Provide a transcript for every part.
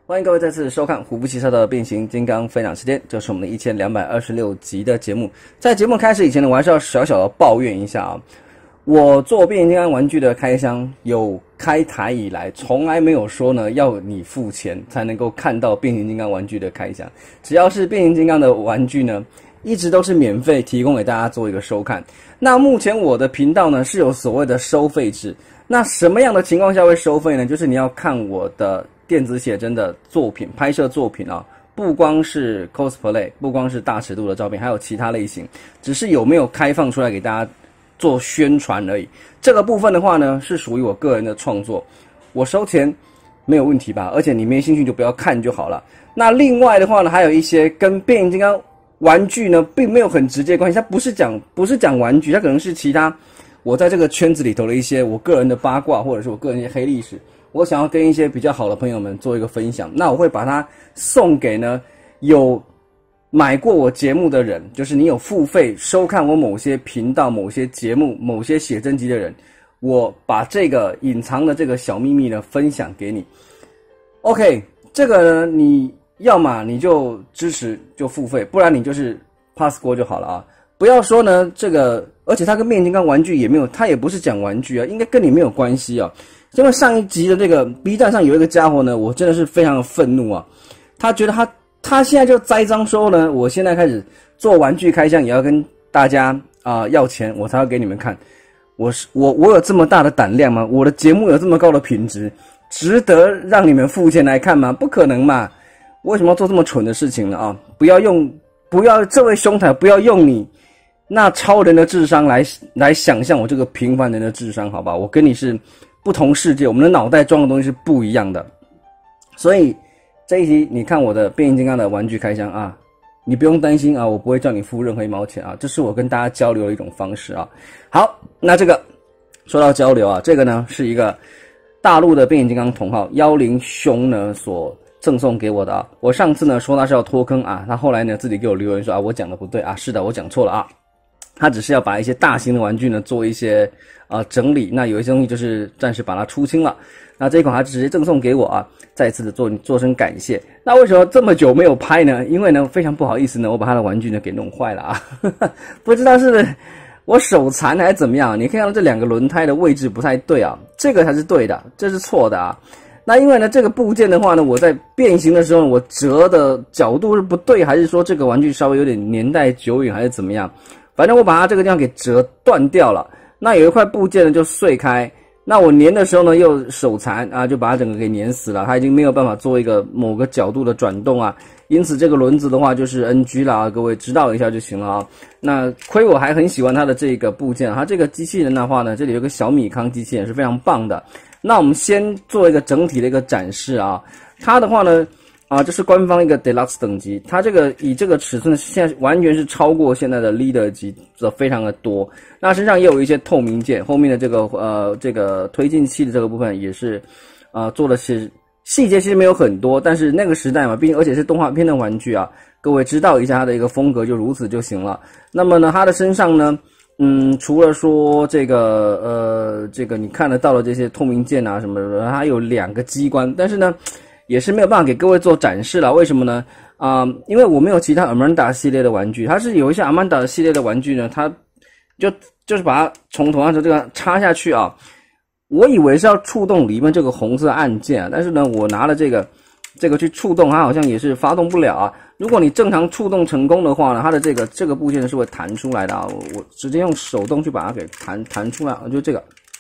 欢迎各位再次收看虎布汽车的变形金刚分享时间，这是我们的1226集的节目。在节目开始以前呢，我还是要小小的抱怨一下啊。我做变形金刚玩具的开箱，有开台以来，从来没有说呢要你付钱才能够看到变形金刚玩具的开箱。只要是变形金刚的玩具呢，一直都是免费提供给大家做一个收看。那目前我的频道呢是有所谓的收费制。那什么样的情况下会收费呢？就是你要看我的电子写真的作品、拍摄作品啊，不光是 cosplay， 不光是大尺度的照片，还有其他类型，只是有没有开放出来给大家做宣传而已。这个部分的话呢，是属于我个人的创作，我收钱没有问题吧？而且你没兴趣就不要看就好了。那另外的话呢，还有一些跟变形金刚玩具呢，并没有很直接关系，它不是讲玩具，它可能是其他我在这个圈子里头的一些我个人的八卦，或者是我个人一些黑历史。我想要跟一些比较好的朋友们做一个分享，那我会把它送给呢有买过我节目的人，就是你有付费收看我某些频道、某些节目、某些写真集的人，我把这个隐藏的这个小秘密呢分享给你。OK， 这个呢你要么你就支持就付费，不然你就是 pass 过就好了啊。不要说呢这个，而且它跟变形金刚玩具也没有，它也不是讲玩具啊，应该跟你没有关系啊。因为上一集的这个 B 站上有一个家伙呢，我真的是非常的愤怒啊！他觉得他现在就栽赃说呢，我现在开始做玩具开箱也要跟大家要钱，我才要给你们看。我有这么大的胆量吗？我的节目有这么高的品质，值得让你们付钱来看吗？不可能嘛！为什么要做这么蠢的事情呢？啊，不要这位兄台，不要用你那超人的智商来想象我这个平凡人的智商，好吧？我跟你是不同世界，我们的脑袋装的东西是不一样的。所以这一集你看我的变形金刚的玩具开箱啊，你不用担心啊，我不会叫你付任何一毛钱啊，这是我跟大家交流的一种方式啊。好，那这个说到交流啊，这个呢是一个大陆的变形金刚同号10兄呢所赠送给我的啊。我上次呢说他是要脱坑啊，他后来呢自己给我留言说啊，我讲的不对啊，是的，我讲错了啊。他只是要把一些大型的玩具呢做一些整理，那有一些东西就是暂时把它出清了。那这一款他直接赠送给我啊，再一次的做声感谢。那为什么这么久没有拍呢？因为呢非常不好意思呢，我把他的玩具呢给弄坏了啊，不知道是我手残还是怎么样。你看到这两个轮胎的位置不太对啊，这个才是对的，这是错的啊。那因为呢这个部件的话呢，我在变形的时候我折的角度是不对，还是说这个玩具稍微有点年代久远，还是怎么样？反正我把它这个地方给折断掉了，那有一块部件呢就碎开，那我粘的时候呢又手残啊，就把它整个给粘死了，它已经没有办法做一个某个角度的转动啊，因此这个轮子的话就是 NG 啦，各位知道一下就行了啊。那亏我还很喜欢它的这个部件，它这个机器人的话呢，这里有个小米康机器人是非常棒的。那我们先做一个整体的一个展示啊，它的话呢这是官方一个 Deluxe 等级，它这个以这个尺寸现在完全是超过现在的 Leader 级的非常的多。那身上也有一些透明件，后面的这个推进器的这个部分也是做的是细节其实没有很多，但是那个时代嘛，毕竟而且是动画片的玩具啊，各位知道一下它的一个风格就如此就行了。那么呢，它的身上呢除了说这个你看得到的这些透明件啊什么的，它有2个机关，但是呢也是没有办法给各位做展示了。为什么呢？因为我没有其他 Amanda 系列的玩具，它是有一些 Amanda 系列的玩具呢，它就是把它从同样的这个插下去啊。我以为是要触动里面这个红色按键啊，但是呢，我拿了这个去触动，它好像也是发动不了啊。如果你正常触动成功的话呢，它的这个部件是会弹出来的啊。我直接用手动去把它给弹出来啊，就这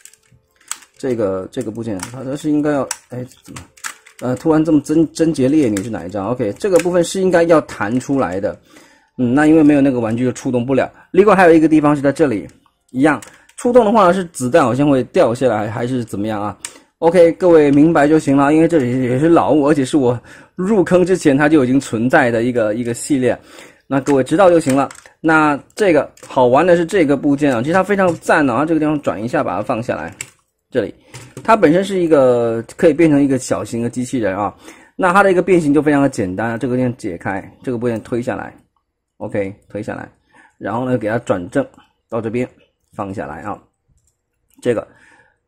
个部件，它是应该要怎么？突然这么贞洁烈女是哪一张 ？OK， 这个部分是应该要弹出来的。那因为没有那个玩具就触动不了。另外还有一个地方是在这里，一样触动的话呢是子弹好像会掉下来，还是怎么样啊 ？OK， 各位明白就行了。因为这里也是老物，而且是我入坑之前它就已经存在的一个系列，那各位知道就行了。那这个好玩的是这个部件啊，其实它非常赞啊，这个地方转一下把它放下来。这里，它本身是一个可以变成一个小型的机器人啊，那它的一个变形就非常的简单啊，这个部件解开，这个部件推下来 ，OK， 推下来，然后呢给它转正到这边放下来啊，这个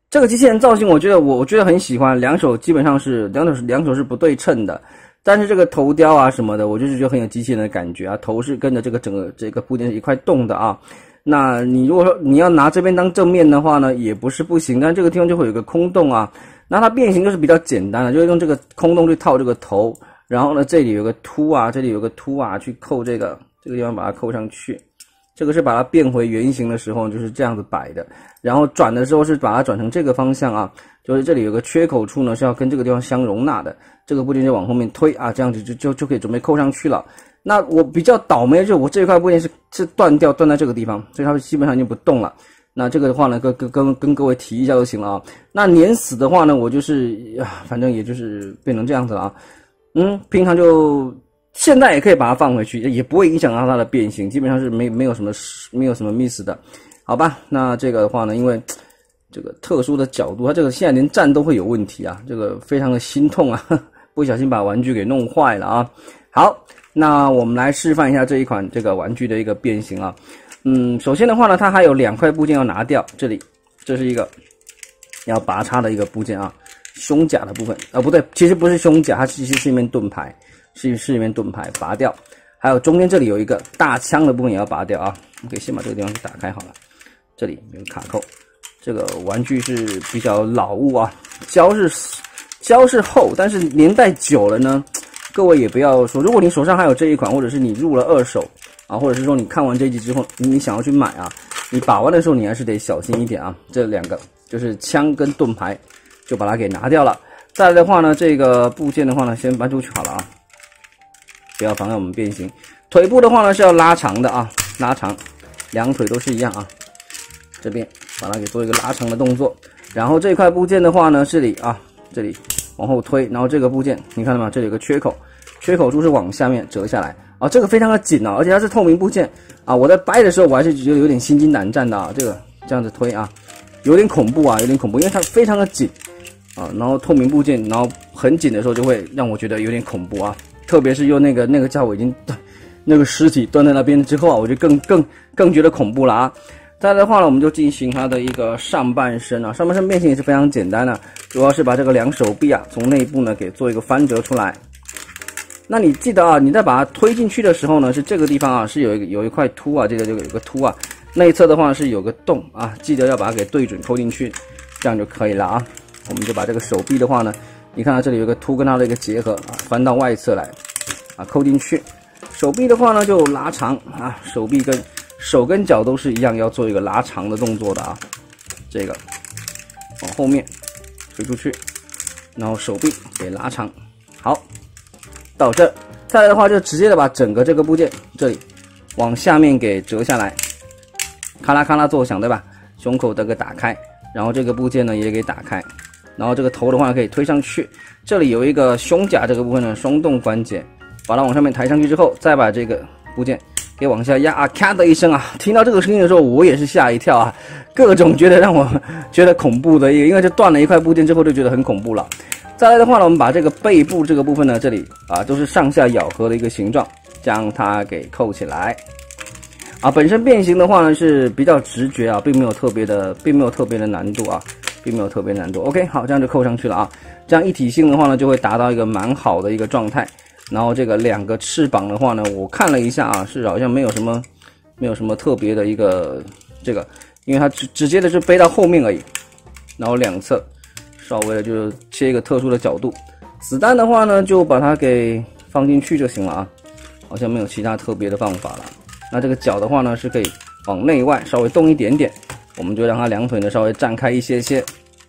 这个机器人造型，我觉得很喜欢，两手基本上是两手是不对称的，但是这个头雕啊什么的，我就是觉得很有机器人的感觉啊，头是跟着这个整个这个部件是一块动的啊。那你如果说你要拿这边当正面的话呢，也不是不行，但这个地方就会有个空洞啊。那它变形就是比较简单的，就是用这个空洞去套这个头，然后呢这里有个凸啊，这里有个凸啊，去扣这个地方把它扣上去。这个是把它变回圆形的时候就是这样子摆的，然后转的时候是把它转成这个方向啊，就是这里有个缺口处呢是要跟这个地方相容纳的，这个部件就往后面推啊，这样子就可以准备扣上去了。那我比较倒霉，就是我这一块部件是断在这个地方，所以它基本上就不动了。那这个的话呢，跟各位提一下就行了啊。那粘死的话呢，我就是反正也就是变成这样子了啊。平常就现在也可以把它放回去，也不会影响到它的变形，基本上是没有什么miss 的，好吧？那这个的话呢，因为这个特殊的角度，它这个现在连站都会有问题啊，这个非常的心痛啊，不小心把玩具给弄坏了啊。好，那我们来示范一下这一款这个玩具的一个变形啊。首先的话呢，它还有2块部件要拿掉，这是一个要拔插的一个部件啊，胸甲的部分啊，不对，其实不是胸甲，它其实是一面盾牌。是一面盾牌，拔掉。还有中间这里有一个大枪的部分也要拔掉啊。我可以先把这个地方打开好了。这里有卡扣，这个玩具是比较老物啊，胶是厚，但是年代久了呢，各位也不要说，如果你手上还有这一款，或者是你入了二手啊，或者是说你看完这一集之后你想要去买啊，你把玩的时候你还是得小心一点啊。这2个就是枪跟盾牌，就把它给拿掉了。再来的话呢，这个部件的话呢，先搬出去好了啊。不要妨碍我们变形。腿部的话呢是要拉长的啊，拉长，2腿都是一样啊。这边把它给做一个拉长的动作，然后这块部件的话呢，这里往后推，然后这个部件你看到吗？这里有个缺口，缺口处是往下面折下来啊，这个非常的紧啊，而且它是透明部件啊。我在掰的时候我还是觉得有点心惊胆战的啊，这个这样子推啊，有点恐怖啊，有点恐怖，因为它非常的紧啊，然后透明部件，然后很紧的时候就会让我觉得有点恐怖啊。特别是用那个家伙已经那个尸体端在那边之后啊，我就更觉得恐怖了啊。再来的话呢，我们就进行它的一个上半身啊，上半身变形也是非常简单的，主要是把这个2手臂啊从内部呢给做一个翻折出来。那你记得啊，你在把它推进去的时候呢，是这个地方啊是有一块凸啊，这个有个凸啊，内侧的话是有个洞啊，记得要把它给对准扣进去，这样就可以了啊。我们就把这个手臂的话呢。你看到这里有个凸跟它的一个结合啊，翻到外侧来啊，扣进去。手臂的话呢就拉长啊，手跟脚都是一样，要做一个拉长的动作的啊。这个往后面推出去，然后手臂给拉长。好，到这，再来的话就直接的把整个这个部件这里往下面给折下来，咔啦咔啦作响，对吧？胸口这个打开，然后这个部件呢也给打开。然后这个头的话可以推上去，这里有一个胸甲这个部分呢双动关节，把它往上面抬上去之后，再把这个部件给往下压啊，咔的一声啊，听到这个声音的时候我也是吓一跳啊，各种觉得让我觉得恐怖的一个，因为就断了一块部件之后就觉得很恐怖了。再来的话呢，我们把这个背部这个部分呢，这里啊都是上下咬合的一个形状，将它给扣起来。啊，本身变形的话呢是比较直觉啊，并没有特别的难度啊。并没有特别难度 ，OK， 好，这样就扣上去了啊。这样一体性的话呢，就会达到一个蛮好的一个状态。然后这个2个翅膀的话呢，我看了一下啊，是好像没有什么特别的一个这个，因为它直接的是背到后面而已。然后2侧稍微的就切一个特殊的角度。子弹的话呢，就把它给放进去就行了啊，好像没有其他特别的方法了。那这个脚的话呢，是可以往内外稍微动一点点。我们就让它2腿呢稍微站开一些些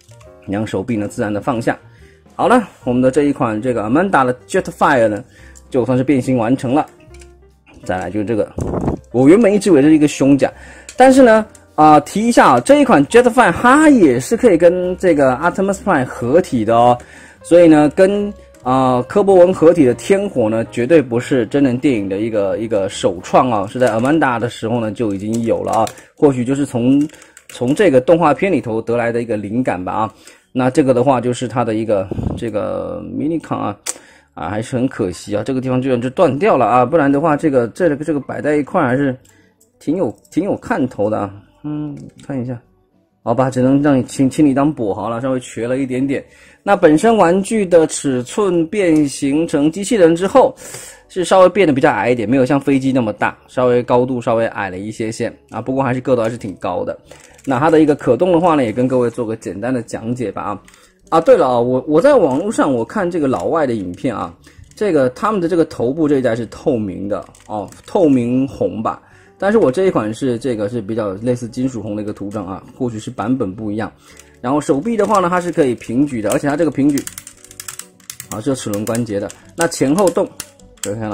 ，2手臂呢自然的放下。好了，我们的这一款这个 Amanda 的 Jetfire 呢，就算是变形完成了。再来就是这个，我原本一直以为这是一个胸甲，但是呢提一下啊，这一款 Jetfire 它也是可以跟这个 Optimus Prime 合体的哦，所以呢跟科博文合体的天火呢，绝对不是真人电影的一个首创啊，是在 Amanda 的时候呢就已经有了啊，或许就是从这个动画片里头得来的一个灵感吧啊。那这个的话就是它的一个这个 Minicon 啊还是很可惜啊，这个地方居然就断掉了啊，不然的话这个摆在一块还是挺有看头的啊。看一下好吧，只能让你请你当跛豪了，稍微瘸了一点点。那本身玩具的尺寸变形成机器人之后，是稍微变得比较矮一点，没有像飞机那么大，稍微高度稍微矮了一些些啊，不过还是个头还是挺高的。那它的一个可动的话呢，也跟各位做个简单的讲解吧对了啊，我在网络上我看这个老外的影片啊，这个他们的这个头部这一代是透明的哦，透明红吧。但是我这一款是这个是比较类似金属红的一个图章啊，或许是版本不一样。然后手臂的话呢，它是可以平举的，而且它这个平举是有齿轮关节的。那前后动，各位看到，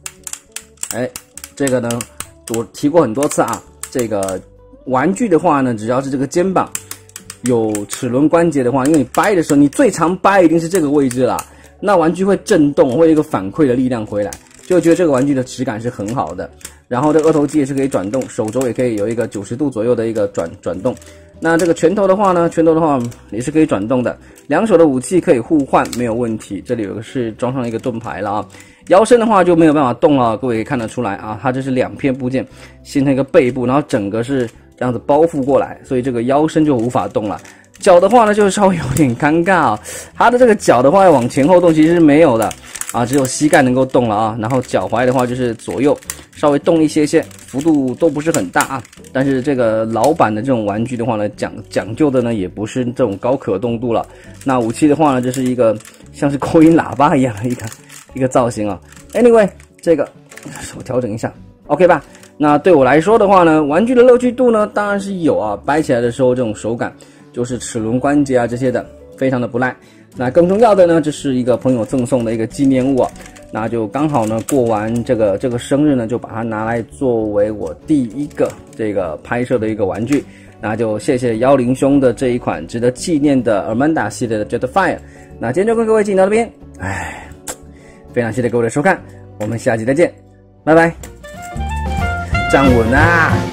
这个呢我提过很多次啊，这个玩具的话呢，只要是这个肩膀有齿轮关节的话，因为你掰的时候，你最常掰一定是这个位置啦，那玩具会震动，会有一个反馈的力量回来，就觉得这个玩具的质感是很好的。然后这个二头肌也是可以转动，手肘也可以有一个90度左右的一个转动。那这个拳头的话呢，也是可以转动的，两手的武器可以互换，没有问题。这里有个是装上一个盾牌了啊。腰身的话就没有办法动了，各位可以看得出来啊，它这是2片部件形成一个背部，然后整个是这样子包覆过来，所以这个腰身就无法动了。脚的话呢，就稍微有点尴尬啊，它的这个脚的话要往前后动其实是没有的啊，只有膝盖能够动了啊，然后脚踝的话就是左右稍微动一些些，幅度都不是很大啊。但是这个老版的这种玩具的话呢，讲究的呢也不是这种高可动度了。那武器的话呢，这是一个像是扩音喇叭一样的一个造型啊。Anyway， 这个我调整一下 ，OK 吧？那对我来说的话呢，玩具的乐趣度呢当然是有啊，掰起来的时候这种手感，就是齿轮关节啊这些的，非常的不赖。那更重要的呢，这是一个朋友赠送的一个纪念物啊，那就刚好呢过完这个生日呢，就把它拿来作为我第一个这个拍摄的一个玩具。那就谢谢10兄的这一款值得纪念的 Amanda 系列的 Jetfire。那今天就跟各位进行到这边，非常谢谢各位的收看，我们下期再见，拜拜，站稳啊！